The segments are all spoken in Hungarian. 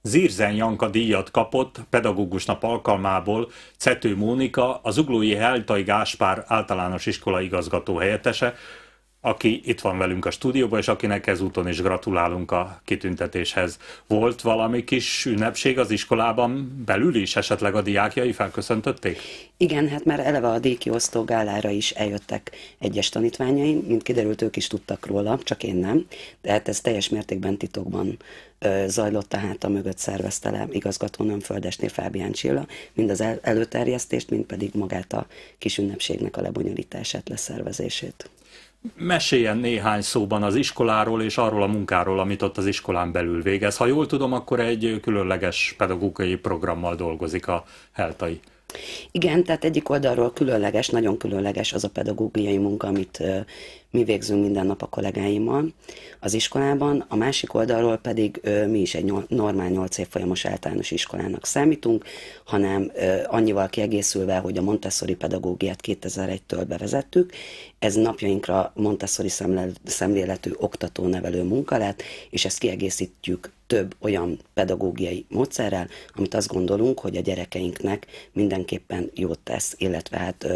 Zirzen Janka díjat kapott pedagógus nap alkalmából Cető Mónika, az zuglói Heltai Gáspár általános iskola igazgató helyettese, aki itt van velünk a stúdióban, és akinek ezúton is gratulálunk a kitüntetéshez. Volt valami kis ünnepség az iskolában belül is, esetleg a diákjai felköszöntötték? Igen, hát már eleve a díjkiosztó gálára is eljöttek egyes tanítványaim, mint kiderült, ők is tudtak róla, csak én nem. Tehát ez teljes mértékben titokban zajlott, tehát a mögött szervezte le igazgatónőm Földesné Fábián Csilla, mind az előterjesztést, mind pedig magát a kis ünnepségnek a lebonyolítását, leszervezését. Meséljen néhány szóban az iskoláról és arról a munkáról, amit ott az iskolán belül végez. Ha jól tudom, akkor egy különleges pedagógiai programmal dolgozik a Heltai. Igen, tehát egyik oldalról különleges, nagyon különleges az a pedagógiai munka, amit mi végzünk minden nap a kollégáimmal az iskolában, a másik oldalról pedig mi is egy normál 8 évfolyamos általános iskolának számítunk, hanem annyival kiegészülve, hogy a Montessori pedagógiát 2001-től bevezettük, ez napjainkra Montessori szemléletű oktató-nevelő munka lett, és ezt kiegészítjük több olyan pedagógiai módszerrel, amit azt gondolunk, hogy a gyerekeinknek mindenképpen jót tesz, illetve hát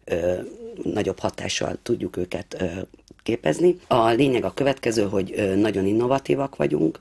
nagyobb hatással tudjuk őket képezni. A lényeg a következő, hogy nagyon innovatívak vagyunk,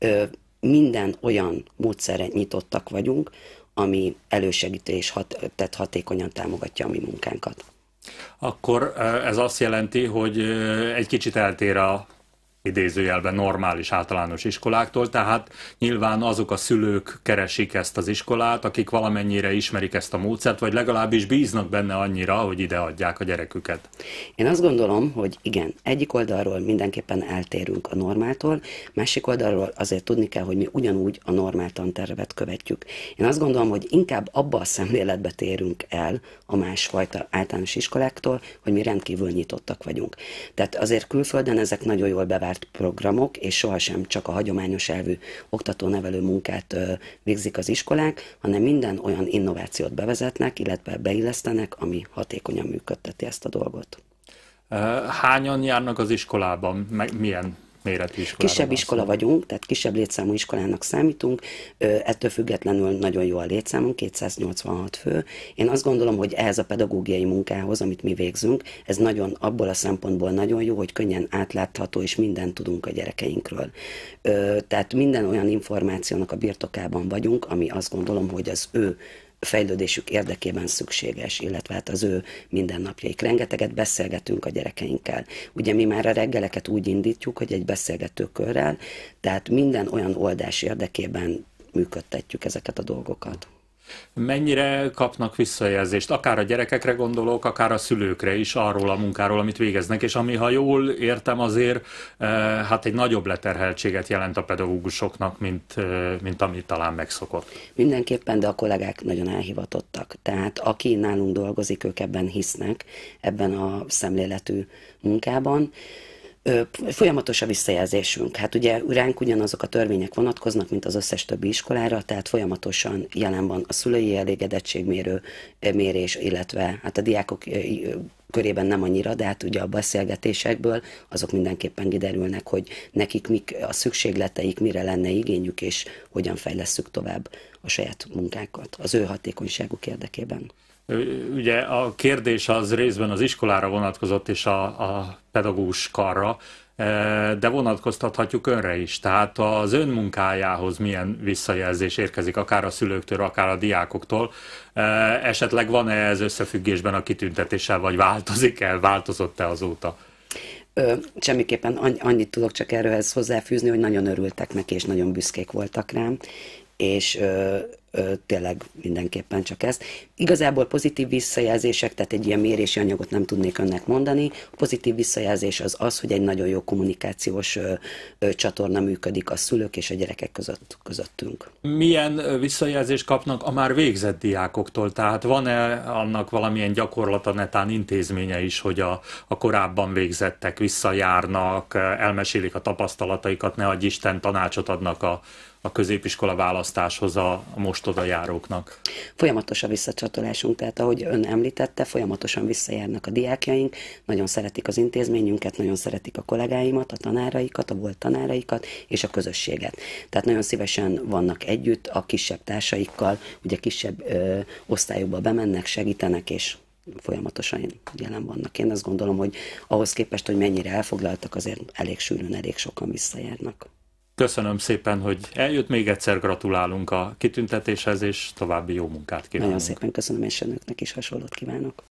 minden olyan módszerre nyitottak vagyunk, ami elősegíti és tehát hatékonyan támogatja a mi munkánkat. Akkor ez azt jelenti, hogy egy kicsit eltér a idézőjelben normális általános iskoláktól, tehát nyilván azok a szülők keresik ezt az iskolát, akik valamennyire ismerik ezt a módszert, vagy legalábbis bíznak benne annyira, hogy ide adják a gyereküket. Én azt gondolom, hogy igen, egyik oldalról mindenképpen eltérünk a normáltól, másik oldalról azért tudni kell, hogy mi ugyanúgy a normál tantervet követjük. Én azt gondolom, hogy inkább abba a szemléletbe térünk el a másfajta általános iskoláktól, hogy mi rendkívül nyitottak vagyunk. Tehát azért külföldön ezek nagyon jól bevált programok, és sohasem csak a hagyományos elvű oktató-nevelő munkát végzik az iskolák, hanem minden olyan innovációt bevezetnek, illetve beillesztenek, ami hatékonyan működteti ezt a dolgot. Hányan járnak az iskolában? Milyen méretű iskolára? Kisebb iskola vagyunk, tehát kisebb létszámú iskolának számítunk, ettől függetlenül nagyon jó a létszámunk, 286 fő. Én azt gondolom, hogy ehhez a pedagógiai munkához, amit mi végzünk, ez nagyon abból a szempontból nagyon jó, hogy könnyen átlátható, és mindent tudunk a gyerekeinkről. Tehát minden olyan információnak a birtokában vagyunk, ami azt gondolom, hogy az ő fejlődésük érdekében szükséges, illetve hát az ő mindennapjaik. Rengeteget beszélgetünk a gyerekeinkkel. Ugye mi már a reggeleket úgy indítjuk, hogy egy beszélgetőkörrel, tehát minden olyan oldás érdekében működtetjük ezeket a dolgokat. Mennyire kapnak visszajelzést, akár a gyerekekre gondolok, akár a szülőkre is arról a munkáról, amit végeznek, és ami, ha jól értem, azért hát egy nagyobb leterheltséget jelent a pedagógusoknak, mint amit talán megszokott. Mindenképpen, de a kollégák nagyon elhivatottak. Tehát aki nálunk dolgozik, ők ebben hisznek, ebben a szemléletű munkában. Folyamatos a visszajelzésünk. Hát ugye ránk ugyanazok a törvények vonatkoznak, mint az összes többi iskolára, tehát folyamatosan jelen van a szülői elégedettségmérő mérés, illetve hát a diákok körében nem annyira, de hát ugye a beszélgetésekből azok mindenképpen kiderülnek, hogy nekik mik a szükségleteik, mire lenne igényük, és hogyan fejlesszük tovább a saját munkákat az ő hatékonyságuk érdekében. Ugye a kérdés az részben az iskolára vonatkozott és a pedagógus karra, de vonatkoztathatjuk önre is. Tehát az ön munkájához milyen visszajelzés érkezik, akár a szülőktől, akár a diákoktól. Esetleg van-e ez összefüggésben a kitüntetéssel, vagy változik-e, változott-e azóta? Semmiképpen annyit tudok csak erről hozzáfűzni, hogy nagyon örültek neki, és nagyon büszkék voltak rám, és tényleg mindenképpen csak ezt. Igazából pozitív visszajelzések, tehát egy ilyen mérési anyagot nem tudnék önnek mondani. A pozitív visszajelzés az az, hogy egy nagyon jó kommunikációs csatorna működik a szülők és a gyerekek közöttünk. Milyen visszajelzést kapnak a már végzett diákoktól? Tehát van-e annak valamilyen gyakorlata, netán intézménye is, hogy a korábban végzettek visszajárnak, elmesélik a tapasztalataikat, ne adj Isten, tanácsot adnak a a középiskola választáshoz a most oda járóknak? Folyamatos a visszacsatolásunk, tehát ahogy ön említette, folyamatosan visszajárnak a diákjaink, nagyon szeretik az intézményünket, nagyon szeretik a kollégáimat, a tanáraikat, a volt tanáraikat és a közösséget. Tehát nagyon szívesen vannak együtt a kisebb társaikkal, ugye kisebb osztályokba bemennek, segítenek, és folyamatosan jelen vannak. Én azt gondolom, hogy ahhoz képest, hogy mennyire elfoglaltak, azért elég sűrűn, elég sokan visszajárnak. Köszönöm szépen, hogy eljött, még egyszer gratulálunk a kitüntetéshez, és további jó munkát kívánunk. Nagyon szépen köszönöm, és önöknek is hasonlót kívánok.